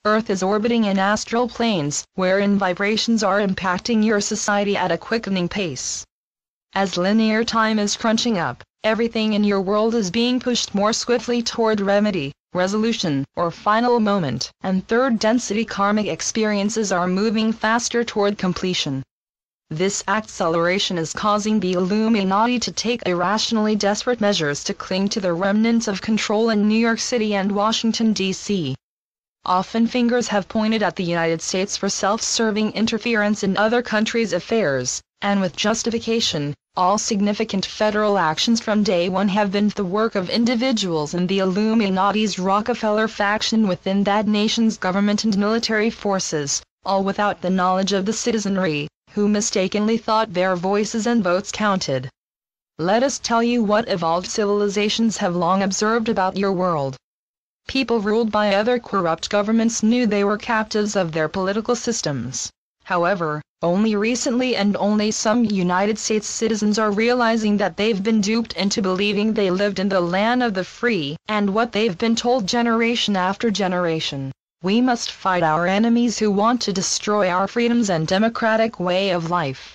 Earth is orbiting in astral planes, wherein vibrations are impacting your society at a quickening pace. As linear time is crunching up, everything in your world is being pushed more swiftly toward remedy, resolution, or final moment, and third-density karmic experiences are moving faster toward completion. This acceleration is causing the Illuminati to take irrationally desperate measures to cling to the remnants of control in New York City and Washington, D.C. Often fingers have pointed at the United States for self-serving interference in other countries' affairs, and with justification. All significant federal actions from day one have been the work of individuals in the Illuminati's Rockefeller faction within that nation's government and military forces, all without the knowledge of the citizenry, who mistakenly thought their voices and votes counted. Let us tell you what evolved civilizations have long observed about your world. People ruled by other corrupt governments knew they were captives of their political systems. However, only recently and only some United States citizens are realizing that they've been duped into believing they lived in the land of the free, and what they've been told generation after generation. We must fight our enemies who want to destroy our freedoms and democratic way of life.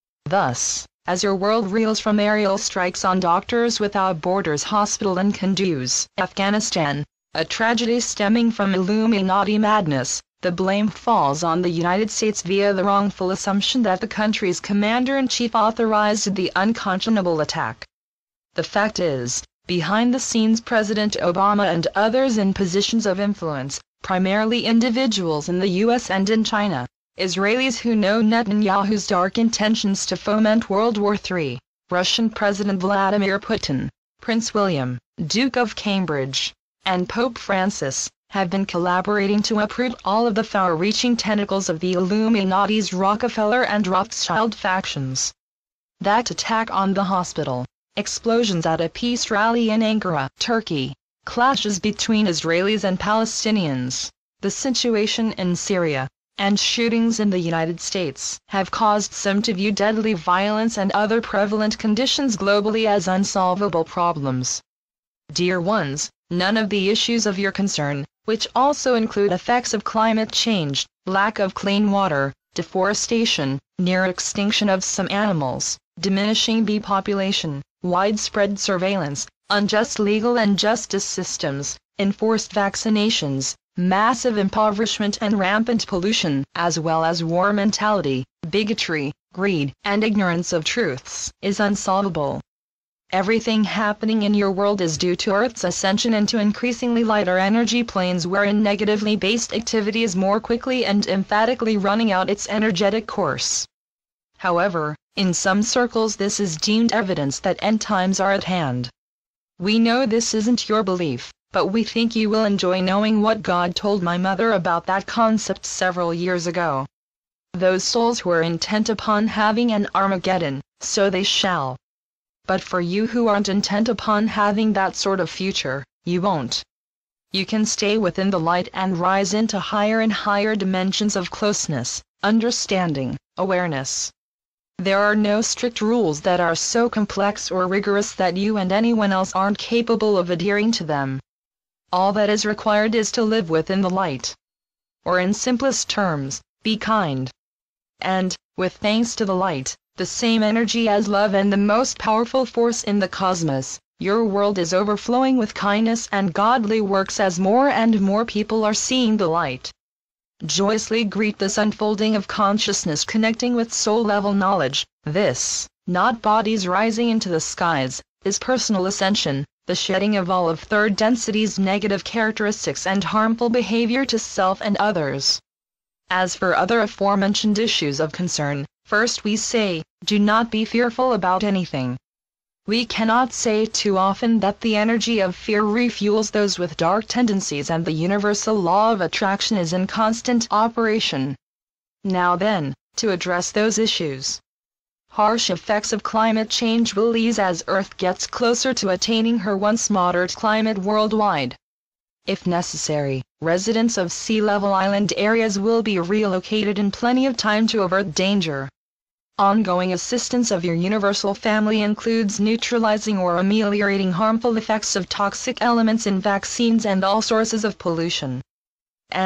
Thus, as your world reels from aerial strikes on Doctors Without Borders Hospital in Kunduz, Afghanistan, a tragedy stemming from Illuminati madness, the blame falls on the United States via the wrongful assumption that the country's commander-in-chief authorized the unconscionable attack. The fact is, behind the scenes President Obama and others in positions of influence, primarily individuals in the U.S. and in China, Israelis who know Netanyahu's dark intentions to foment World War III, Russian President Vladimir Putin, Prince William, Duke of Cambridge, and Pope Francis, have been collaborating to uproot all of the far-reaching tentacles of the Illuminati's Rockefeller and Rothschild factions. That attack on the hospital, explosions at a peace rally in Ankara, Turkey, clashes between Israelis and Palestinians, the situation in Syria, and shootings in the United States have caused some to view deadly violence and other prevalent conditions globally as unsolvable problems. Dear ones, none of the issues of your concern, which also include effects of climate change, lack of clean water, deforestation, near extinction of some animals, diminishing bee population, widespread surveillance, unjust legal and justice systems, enforced vaccinations, massive impoverishment and rampant pollution, as well as war mentality, bigotry, greed, and ignorance of truths, is unsolvable. Everything happening in your world is due to Earth's ascension into increasingly lighter energy planes wherein negatively based activity is more quickly and emphatically running out its energetic course. However, in some circles this is deemed evidence that end times are at hand. We know this isn't your belief, but we think you will enjoy knowing what God told my mother about that concept several years ago. Those souls who are intent upon having an Armageddon, so they shall. But for you who aren't intent upon having that sort of future, you won't. You can stay within the light and rise into higher and higher dimensions of closeness, understanding, awareness. There are no strict rules that are so complex or rigorous that you and anyone else aren't capable of adhering to them. All that is required is to live within the light. Or in simplest terms, be kind. And, with thanks to the light, the same energy as love and the most powerful force in the cosmos, your world is overflowing with kindness and godly works as more and more people are seeing the light. Joyously greet this unfolding of consciousness connecting with soul-level knowledge. This, not bodies rising into the skies, is personal ascension, the shedding of all of third density's negative characteristics and harmful behavior to self and others. As for other aforementioned issues of concern, first we say, do not be fearful about anything. We cannot say too often that the energy of fear refuels those with dark tendencies and the universal law of attraction is in constant operation. Now then, to address those issues. Harsh effects of climate change will ease as Earth gets closer to attaining her once moderate climate worldwide. If necessary, residents of sea-level island areas will be relocated in plenty of time to avert danger. Ongoing assistance of your universal family includes neutralizing or ameliorating harmful effects of toxic elements in vaccines and all sources of pollution. And,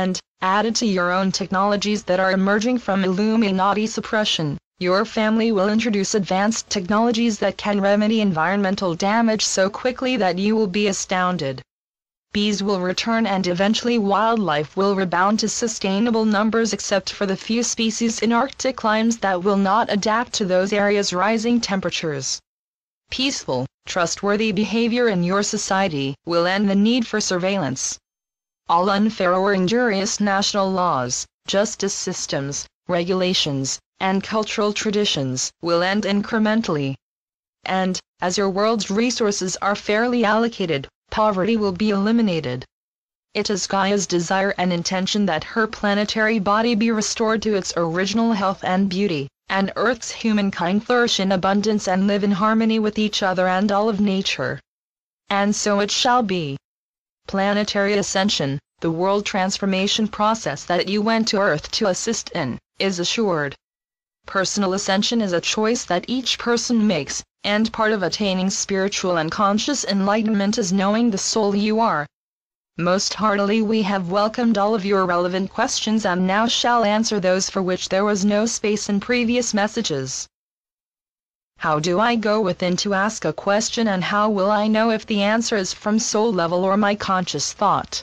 added to your own technologies that are emerging from Illuminati suppression, your family will introduce advanced technologies that can remedy environmental damage so quickly that you will be astounded. Bees will return and eventually wildlife will rebound to sustainable numbers except for the few species in Arctic climes that will not adapt to those areas' rising temperatures. Peaceful, trustworthy behavior in your society will end the need for surveillance. All unfair or injurious national laws, justice systems, regulations, and cultural traditions will end incrementally. And, as your world's resources are fairly allocated, poverty will be eliminated. It is Gaia's desire and intention that her planetary body be restored to its original health and beauty, and Earth's humankind flourish in abundance and live in harmony with each other and all of nature. And so it shall be. Planetary ascension, the world transformation process that you went to Earth to assist in, is assured. Personal ascension is a choice that each person makes, and part of attaining spiritual and conscious enlightenment is knowing the soul you are. Most heartily we have welcomed all of your relevant questions and now shall answer those for which there was no space in previous messages. How do I go within to ask a question, and how will I know if the answer is from soul level or my conscious thought?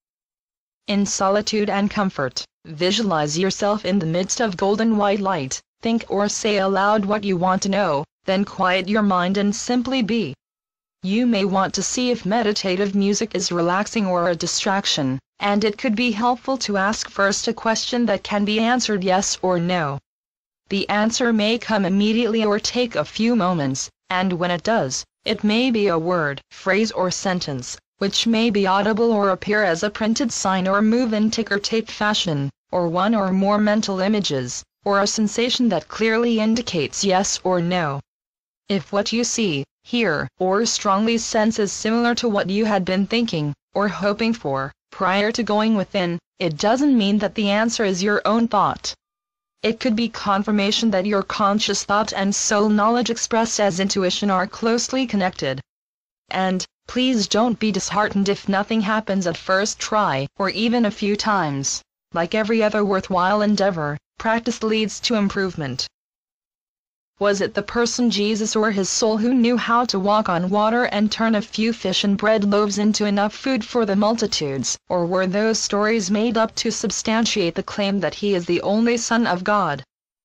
In solitude and comfort, visualize yourself in the midst of golden white light, think or say aloud what you want to know, then quiet your mind and simply be. You may want to see if meditative music is relaxing or a distraction, and it could be helpful to ask first a question that can be answered yes or no. The answer may come immediately or take a few moments, and when it does, it may be a word, phrase or sentence, which may be audible or appear as a printed sign or move in ticker-tape fashion, or one or more mental images, or a sensation that clearly indicates yes or no. If what you see, hear, or strongly sense is similar to what you had been thinking, or hoping for, prior to going within, it doesn't mean that the answer is your own thought. It could be confirmation that your conscious thought and soul knowledge expressed as intuition are closely connected. And, please don't be disheartened if nothing happens at first try, or even a few times. Like every other worthwhile endeavor, practice leads to improvement. Was it the person Jesus or his soul who knew how to walk on water and turn a few fish and bread loaves into enough food for the multitudes, or were those stories made up to substantiate the claim that he is the only Son of God?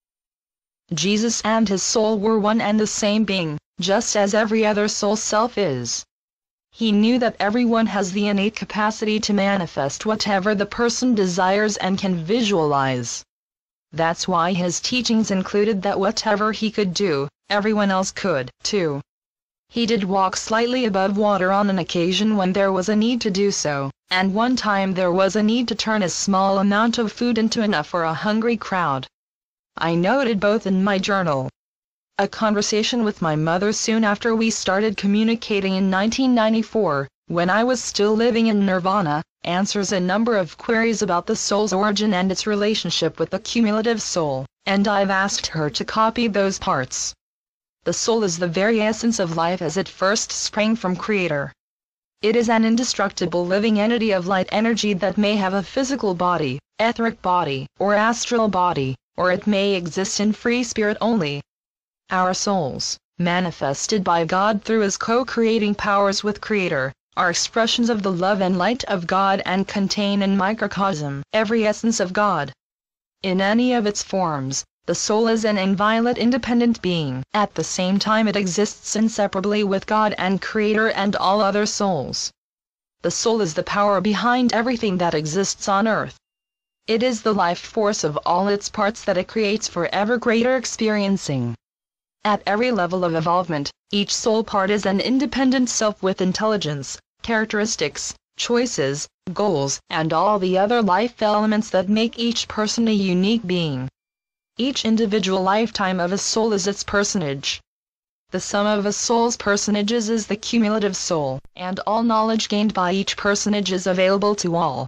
Jesus and his soul were one and the same being, just as every other soul self is. He knew that everyone has the innate capacity to manifest whatever the person desires and can visualize. That's why his teachings included that whatever he could do, everyone else could, too. He did walk slightly above water on an occasion when there was a need to do so, and one time there was a need to turn a small amount of food into enough for a hungry crowd. I noted both in my journal. A conversation with my mother soon after we started communicating in 1994, when I was still living in Nirvana, answers a number of queries about the soul's origin and its relationship with the cumulative soul, and I've asked her to copy those parts. The soul is the very essence of life as it first sprang from Creator. It is an indestructible living entity of light energy that may have a physical body, etheric body, or astral body, or it may exist in free spirit only. Our souls, manifested by God through His co-creating powers with Creator, are expressions of the love and light of God and contain in microcosm every essence of God. In any of its forms, the soul is an inviolate independent being. At the same time it exists inseparably with God and Creator and all other souls. The soul is the power behind everything that exists on earth. It is the life force of all its parts that it creates for ever greater experiencing. At every level of evolvement, each soul part is an independent self with intelligence, characteristics, choices, goals, and all the other life elements that make each person a unique being. Each individual lifetime of a soul is its personage. The sum of a soul's personages is the cumulative soul, and all knowledge gained by each personage is available to all.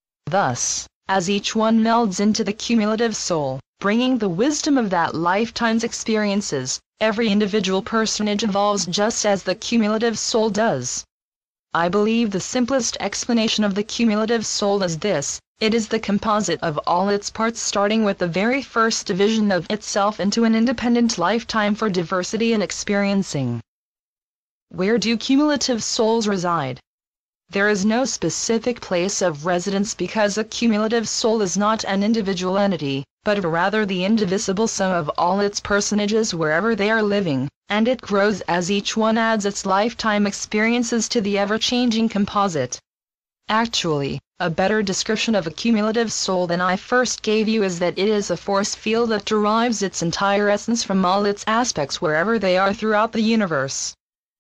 Thus, as each one melds into the cumulative soul, bringing the wisdom of that lifetime's experiences, every individual personage evolves just as the cumulative soul does. I believe the simplest explanation of the cumulative soul is this: It is the composite of all its parts, starting with the very first division of itself into an independent lifetime for diversity and experiencing. Where do cumulative souls reside? There is no specific place of residence because a cumulative soul is not an individual entity, but rather the indivisible sum of all its personages wherever they are living, and it grows as each one adds its lifetime experiences to the ever-changing composite. Actually, a better description of a cumulative soul than I first gave you is that it is a force field that derives its entire essence from all its aspects wherever they are throughout the universe.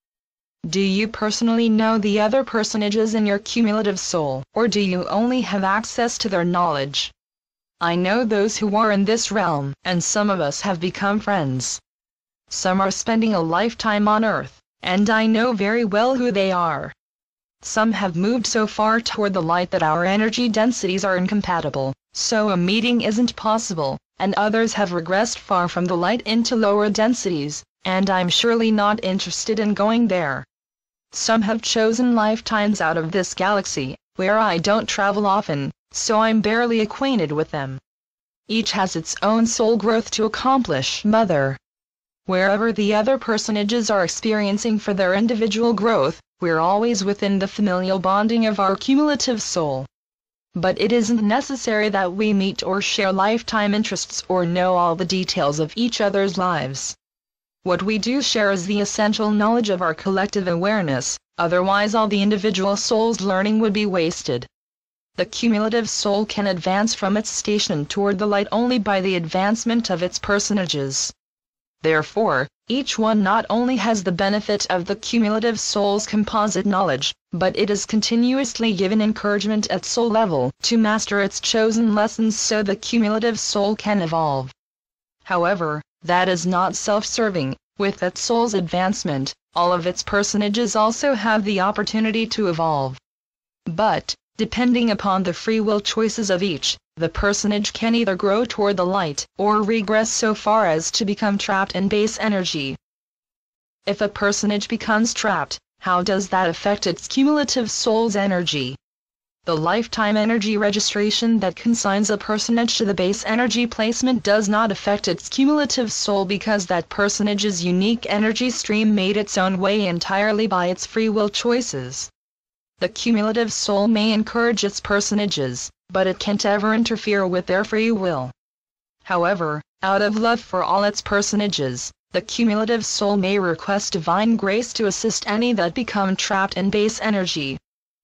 Do you personally know the other personages in your cumulative soul, or do you only have access to their knowledge? I know those who are in this realm, and some of us have become friends. Some are spending a lifetime on Earth, and I know very well who they are. Some have moved so far toward the light that our energy densities are incompatible, so a meeting isn't possible, and others have regressed far from the light into lower densities, and I'm surely not interested in going there. Some have chosen lifetimes out of this galaxy, where I don't travel often, so I'm barely acquainted with them. Each has its own soul growth to accomplish, Mother. Wherever the other personages are experiencing for their individual growth, we're always within the familial bonding of our cumulative soul. But it isn't necessary that we meet or share lifetime interests or know all the details of each other's lives. What we do share is the essential knowledge of our collective awareness, otherwise all the individual soul's learning would be wasted. The cumulative soul can advance from its station toward the light only by the advancement of its personages. Therefore, each one not only has the benefit of the cumulative soul's composite knowledge, but it is continuously given encouragement at soul level to master its chosen lessons so the cumulative soul can evolve. However, that is not self-serving. With that soul's advancement, all of its personages also have the opportunity to evolve. But, depending upon the free will choices of each, the personage can either grow toward the light, or regress so far as to become trapped in base energy. If a personage becomes trapped, how does that affect its cumulative soul's energy? The lifetime energy registration that consigns a personage to the base energy placement does not affect its cumulative soul because that personage's unique energy stream made its own way entirely by its free will choices. The cumulative soul may encourage its personages, but it can't ever interfere with their free will. However, out of love for all its personages, the cumulative soul may request divine grace to assist any that become trapped in base energy.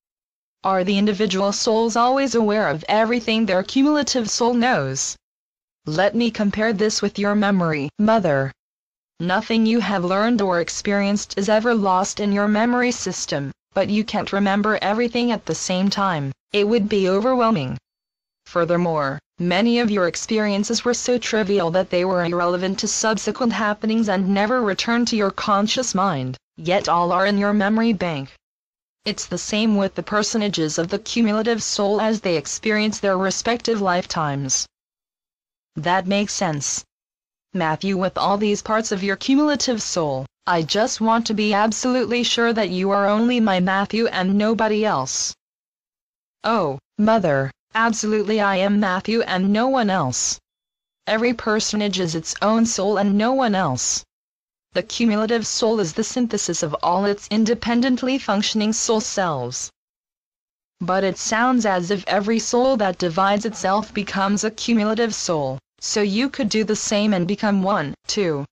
Are the individual souls always aware of everything their cumulative soul knows? Let me compare this with your memory, Mother. Nothing you have learned or experienced is ever lost in your memory system, but you can't remember everything at the same time. It would be overwhelming. Furthermore, many of your experiences were so trivial that they were irrelevant to subsequent happenings and never returned to your conscious mind, yet all are in your memory bank. It's the same with the personages of the cumulative soul as they experience their respective lifetimes. That makes sense. Matthew, with all these parts of your cumulative soul, I just want to be absolutely sure that you are only my Matthew and nobody else. Oh, Mother, absolutely I am Matthew and no one else. Every personage is its own soul and no one else. The cumulative soul is the synthesis of all its independently functioning soul selves. But it sounds as if every soul that divides itself becomes a cumulative soul, so you could do the same and become one, too.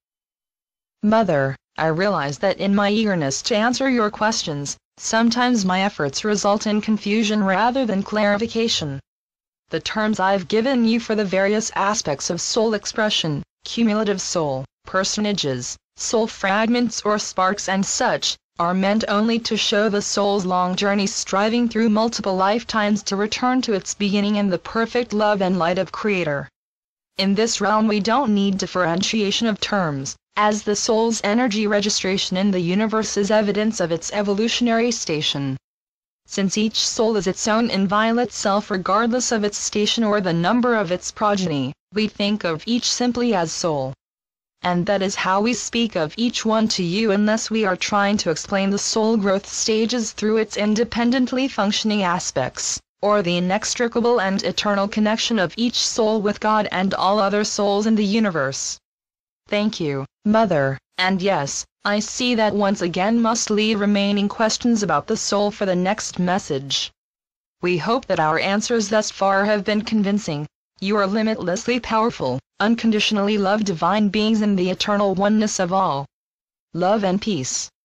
Mother, I realize that in my eagerness to answer your questions, sometimes my efforts result in confusion rather than clarification. The terms I've given you for the various aspects of soul expression, cumulative soul, personages, soul fragments or sparks and such, are meant only to show the soul's long journey striving through multiple lifetimes to return to its beginning in the perfect love and light of Creator. In this realm we don't need differentiation of terms, as the soul's energy registration in the universe is evidence of its evolutionary station. Since each soul is its own inviolate self regardless of its station or the number of its progeny, we think of each simply as soul. And that is how we speak of each one to you unless we are trying to explain the soul growth stages through its independently functioning aspects, or the inextricable and eternal connection of each soul with God and all other souls in the universe. Thank you, Mother, and yes, I see that once again must leave remaining questions about the soul for the next message. We hope that our answers thus far have been convincing. You are limitlessly powerful, unconditionally loved divine beings in the eternal oneness of all. Love and peace.